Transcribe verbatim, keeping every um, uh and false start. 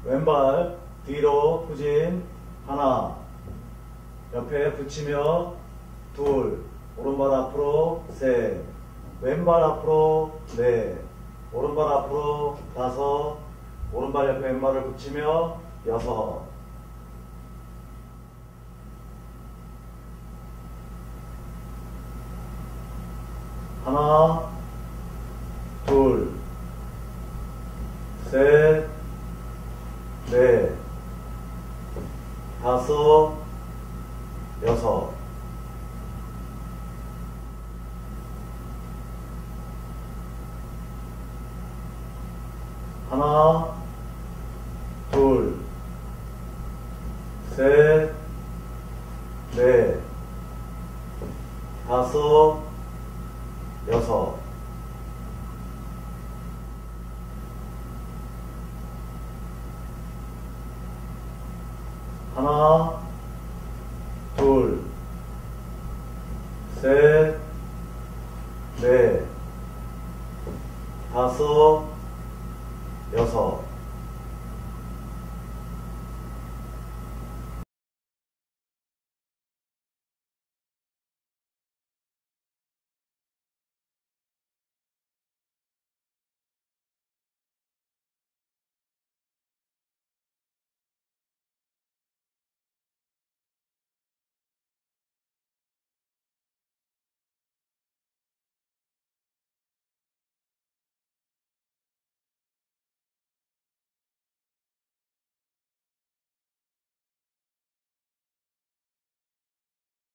왼발 뒤로 후진 하나, 옆에 붙이며 둘, 오른발 앞으로 셋, 왼발 앞으로 넷, 오른발 앞으로 다섯, 오른발 옆에 왼발을 붙이며 여섯. 하나, 둘, 셋, 넷, 다섯, 여섯. 하나, 둘, 셋, 넷, 다섯, 여섯. 하나, 둘, 셋, 넷, 다섯, 여섯.